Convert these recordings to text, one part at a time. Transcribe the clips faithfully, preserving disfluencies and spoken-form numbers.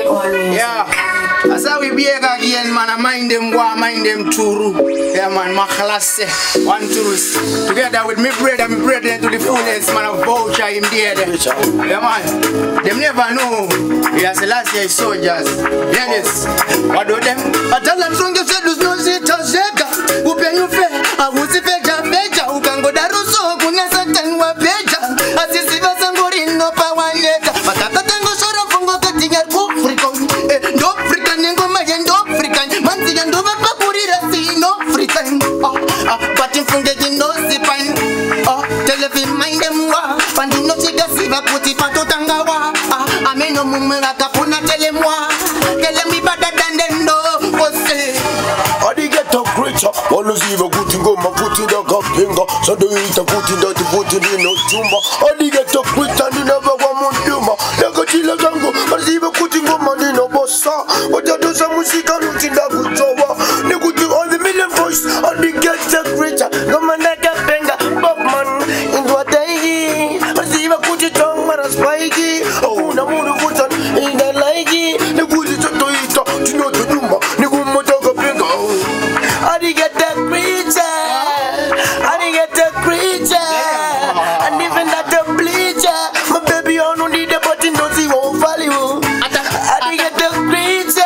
Yeah. That's how we be again, man. I mind them one, mind them two. Yeah, man. My class, one, two. Together with me brother, me brother to the fullest, man. I voucher him there. Yeah, man. Them never know. Yes, the last year soldiers. Yes. What do them? I tell them strong, you said, there's no shit to shake. Who pay you fair? I was a better, better. Who can go there? So, who knows that ten were better? As if I was going no power yet. But I can't go short of go getting a book for it. No African and go my end of African. Manzi and over Papuri, no free time. Oh, but in front of the nose, the pine. Oh, tell if you mind them wa. Pandino Chiga Siva Puti Pato Tangawa. I mean, no Mumura Capuna, tell him wa. Tell him me better than them, no. What's it? I did get a creature. Always even good to go, my foot in the cup finger. So do you eat a foot in the foot in the no tumor. I did get a creature and you never want more humor. Like a chilla gango, but even putting on money no bossa. But I do some music and looking that good over. They could do all the million voice. I did get a creature. Come on, like a finger, Bob man. Into a day. I see even put it on when I spiky. Oh, no more good on in the like it. The good is to eat up to know the humor. The good motor go bring out. I did get that creature. I did get that creature. And even that the bleacher. My baby on only the button don't see won't value. I did get the creature.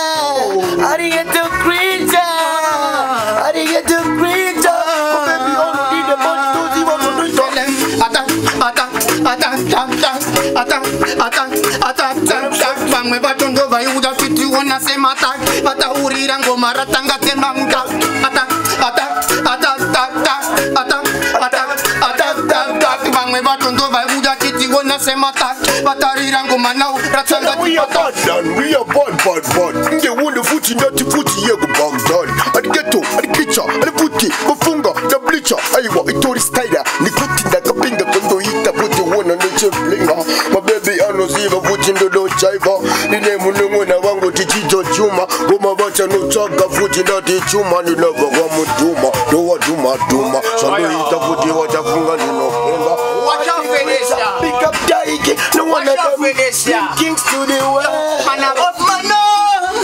I did get the creature. I did get the creature. My baby on only the button don't see won't value. Attack, attack, attack, attack, attack, attack, attack, attack. Bang me baton go vai uda fit you wanna say attack. Ata uri rango maratanga tema muda. Attack, attack, attack, attack, attack, attack, attack, attack. Bang me baton go vai uda fit you wanna say attack. Batari rango manau ratanga. We are bad done. We are bad, bad, bad. They want the foot in that foot here go bang done. At the ghetto, at the kitchen, at the footy, mafunga, the bleacher. Aiwa, itori style. Ni kuti da kapinga kondo hita puti wona no cheflinga. My baby ano ziva puti ndo do chaiva. Ni nemu nungu na wangu tichicho chuma. Goma bacha no chaka puti ndati chuma. Ni never wa mutuma. Do wa duma duma. Sando hita puti wachafunga ni no penga. Watch out for this, yeah. Pick up Daiki. No one of them. Watch out for this, yeah. Kings to the world. Man, I